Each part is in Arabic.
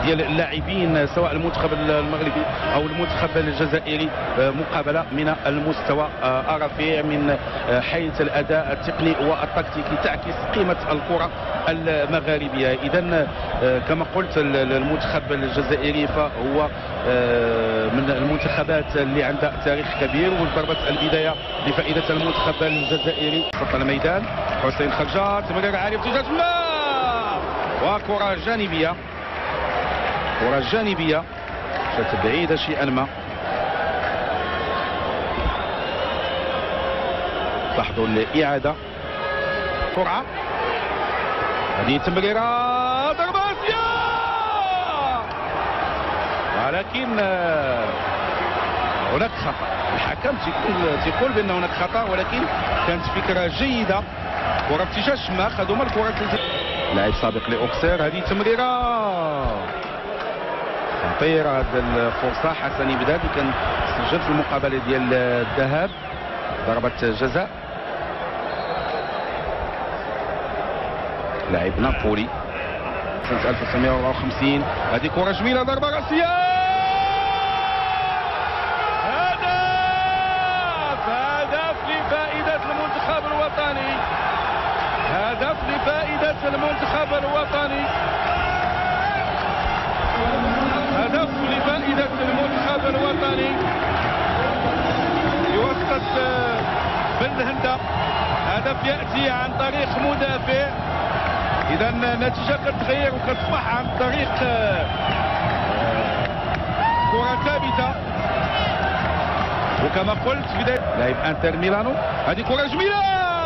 ديال اللاعبين سواء المنتخب المغربي او المنتخب الجزائري مقابله من المستوى الرفيع من حيث الاداء التقني والتكتيكي تعكس قيمه الكره المغاربيه. اذا كما قلت المنتخب الجزائري فهو من المنتخبات اللي عندها تاريخ كبير، وضربه البدايه لفائده المنتخب الجزائري. خط الميدان حسين خرجات تمرير عالي ارتجاج وكره جانبيه، كره جانبيه جات بعيده شيئا ما. لاحظوا الاعاده سرعه، هذه تمريره ضربه اسيا، ولكن هناك خطا. الحكم تيقول بان هناك خطا، ولكن كانت فكره جيده. كره ارتجاج شماخ، هذوما الكرات لاعب سابق لاوكسير، هذه تمريره خطيره. هذه الفرصه حسن بداد كان سجل في المقابله ديال الذهاب ضربه جزاء لاعب نابولي سنه 1954. هذه كره جميله ضربه راسيه، هدف لفائده المنتخب الوطني، هدف لفائده المنتخب الوطني، هدف لفائده المنتخب الوطني بواسطه بن هندا. هدف ياتي عن طريق مدافع، اذا النتيجه كتغير وكتصبح عن طريق كره ثابته. وكما قلت بدايه لاعب انتر ميلانو، هذه كره جميله،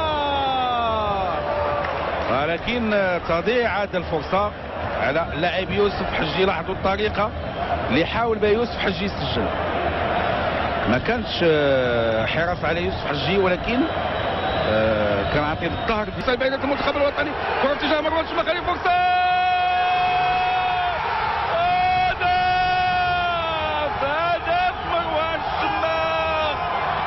ولكن تضيع هذه الفرصه على لاعب يوسف حجي. لاحظوا الطريقه اللي حاول بها يوسف حجي يسجل، ما كانش حرص على يوسف حجي، ولكن كان عاطي الظهر في بعيدة المنتخب الوطني. كرة اتجاه مروان شماخ، هذه فرصة، هدف مروان شماخ،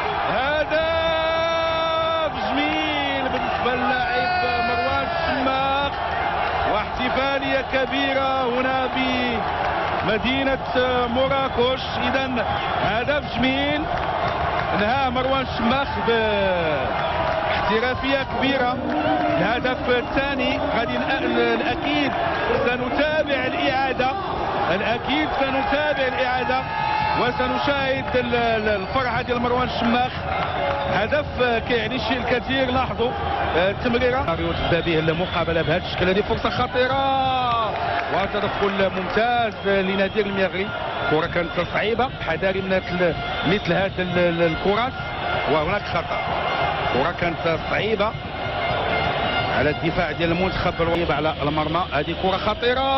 هدف جميل بالنسبة للاعب مروان شماخ، واحتفالية كبيرة هنا بمدينة مراكش. إذا هدف جميل انهى مروان شماخ باحترافية كبيرة. الهدف الثاني غادي الأكيد سنتابع الإعادة، الأكيد سنتابع الإعادة وسنشاهد الفرحة ديال مروان شماخ. هدف كيعني شيء الكثير. لاحظوا التمريرة تبدا به المقابلة بهذا الشكل، هذه فرصة خطيرة وتدخل ممتاز لنادي المغرب. كرة كانت صعيبة، حذاري من مثل هذه الكرات، وهناك خطأ. كرة كانت صعيبة على الدفاع ديال المنتخب الوطني على المرمى، هذه كرة خطيرة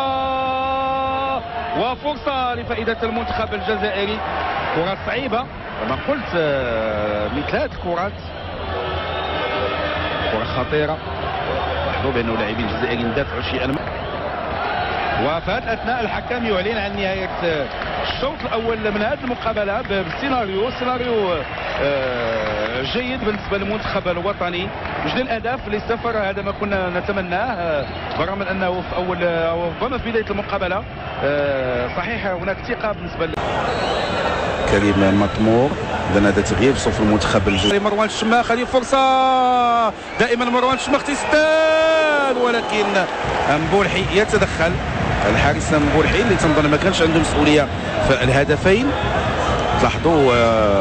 وفرصة لفائدة المنتخب الجزائري. كرة صعيبة كما قلت، مثل هذه الكرات كرة خطيرة. لاحظوا بأنه اللاعبين الجزائريين دافعوا شيئا ما. وفي هذه الأثناء الحكم يعلن عن نهاية الشوط الأول من هذه المقابلة بسيناريو جيد بالنسبة للمنتخب الوطني. بجوج الأهداف للسفر، هذا ما كنا نتمناه، برغم من أنه في أول ربما في بداية المقابلة صحيح هناك ثقة بالنسبة كريم مطمور. إذا هذا تغيير في صفوف المنتخب الجزائري. مروان الشماخ، هذه فرصة دائما مروان الشماخ تسدد، ولكن مبولحي يتدخل. الحارس مبولحي اللي تنظن ما كانش عنده مسؤولية في الهدفين. تلاحظوا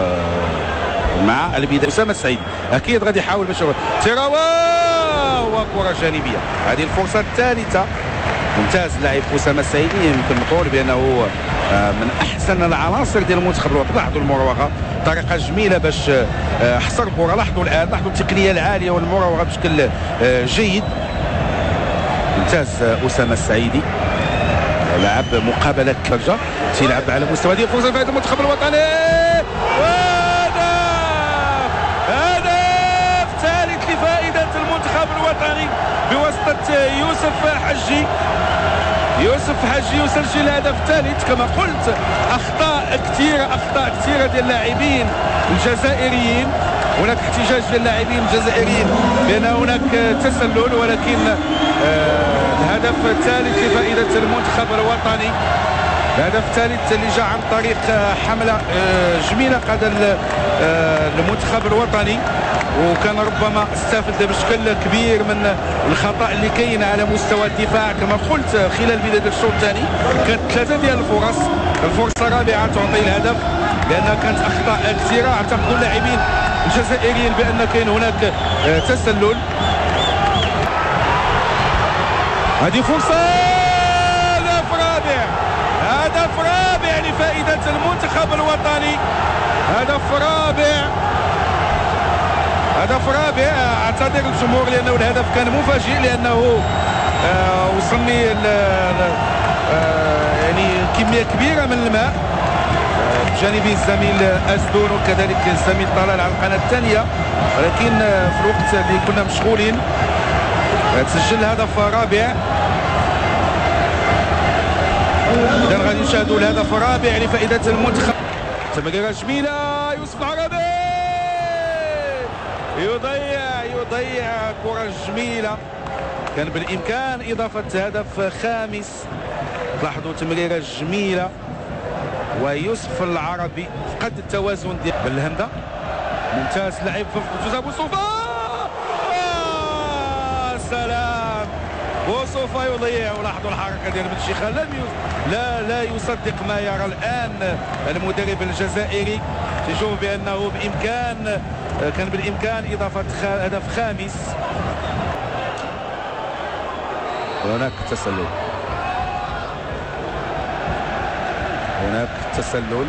مع البداية أسامة السعيد أكيد غادي يحاول باش تيراوا وكرة جانبية. هذه الفرصة الثالثة، ممتاز اللاعب أسامة السعيد، يمكن نقول بأنه من أحسن العناصر ديال المنتخب الوطني. لاحظوا المراوغة، طريقة جميلة باش حصر الكرة. لاحظوا الآن، لاحظوا التقنية العالية والمراوغة بشكل جيد. ممتاز أسامة السعيدي، لعب مقابلة كرجة، تيلعب على مستوى ديال فرصة لفائدة المنتخب الوطني. هدف ثالث لفائدة المنتخب الوطني بواسطة يوسف حجي. يوسف حجي يسجل الهدف الثالث. كما قلت أخطاء كثيرة ديال اللاعبين الجزائريين، هناك احتجاج ديال اللاعبين الجزائريين بان هناك تسلل، ولكن الهدف الثالث لفائده المنتخب الوطني، الهدف الثالث اللي جاء عن طريق حمله جميله قاد المنتخب الوطني، وكان ربما استفد بشكل كبير من الخطا اللي كاين على مستوى الدفاع. كما قلت خلال بدايه الشوط الثاني كانت 3 ديال الفرص، الفرصه الرابعه تعطي الهدف لانها كانت اخطاء كثيره. اعتقد اللاعبين الجزائريين بان كاين هناك تسلل. هذه فرصه، هدف رابع، هدف رابع لفائده المنتخب الوطني، هدف رابع، هدف رابع. اعتذر الجمهور لانه الهدف كان مفاجئ، لانه وصلني يعني كميه كبيره من الماء بجانبه الزميل أزدون وكذلك الزميل طلال على القناه الثانيه، ولكن في الوقت اللي كنا مشغولين تسجل هدف رابع. اذا غادي نشاهدوا الهدف الرابع لفائده المنتخب. تمريره جميله، يوسف العربي يضيع كره جميله، كان بالامكان اضافه هدف خامس. لاحظوا تمريره جميله، ويوسف العربي فقد التوازن ديال بالهمده. ممتاز لعب في جوز بوصوفه، سلام بوصوفه يضيع. ولاحظوا الحركه ديال بن شيخان، لا يصدق ما يرى الان المدرب الجزائري، يشوف بانه كان بالامكان اضافه هدف خامس. هناك تسلل، هناك تسلل،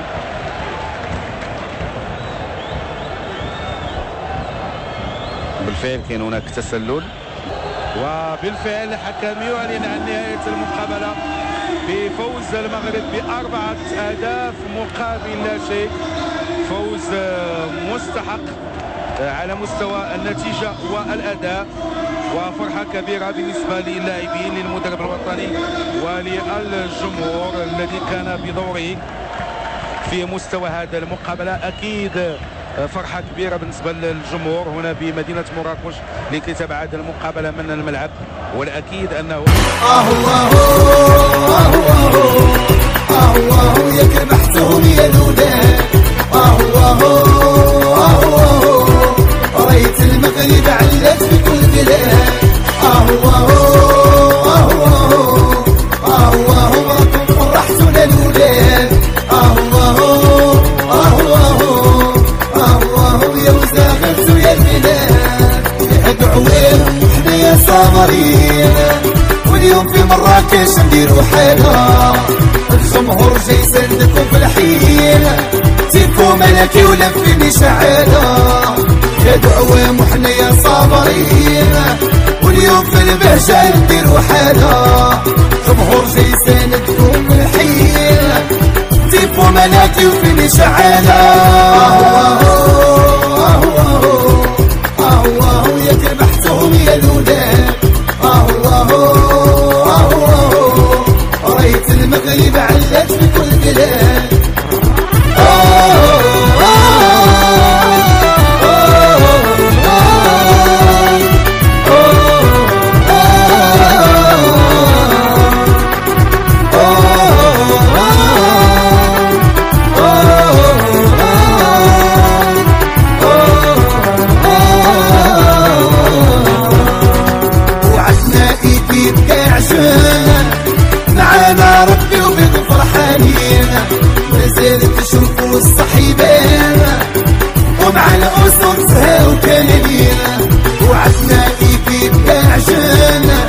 بالفعل كاين هناك تسلل، وبالفعل الحكم يعلن عن نهاية المقابلة بفوز المغرب ب4 أهداف مقابل لا شيء. فوز مستحق على مستوى النتيجة والأداء، وفرحة كبيرة بالنسبة للاعبين، للمدرب الوطني وللجمهور الذي كان بدوره في مستوى هذا المقابلة. أكيد فرحة كبيرة بالنسبة للجمهور هنا بمدينة مراكش لكتابة هذه المقابلة من الملعب، والأكيد أنه يا كبحتهم يا ذولا، ريت المغرب علت في كل بلاد، راكم فرحتونا الولاد، يا وزاغلتو يا البلاد، يا دعوين حنايا صابرين، واليوم في مراكش نديرو حالة، الجمهور جاي يساندكم في الحين، تيفو ملكي ولفني شعالة، يا دعوام وحنايا صابرين، واليوم في البهجة نديرو حالة، جمهور جاي يساندكم في الحين، تيفو ملكي وفني شعالة، يا كربحتهم يا الولاد، ريت المغرب علت في كل بلاد، وعدنا ايدي بكعجان، معانا ربي وبيض فرحانين، مازال تشوفوا الصحيبان، ومع الأسر تهاو كاملين، وعدنا ايدي بكعجان،